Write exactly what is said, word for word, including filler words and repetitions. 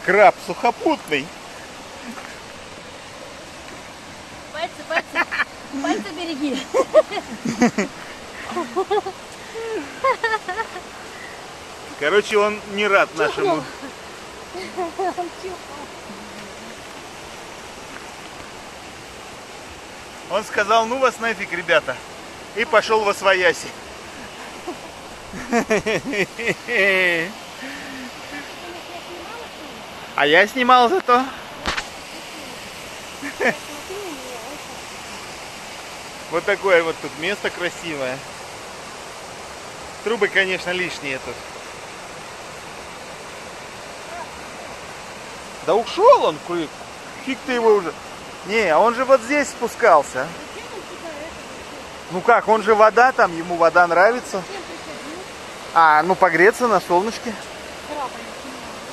Краб сухопутный. Пальцы, пальцы. Пальцы береги. Короче, он не рад нашему. Он сказал, ну вас нафиг, ребята. И пошел во свояси. А я снимал зато. Вот такое вот тут место красивое. Трубы, конечно, лишние тут. Да ушел он, фиг ты его уже. Не, а он же вот здесь спускался. Ну как, он же вода, там ему вода нравится. А, ну погреться на солнышке.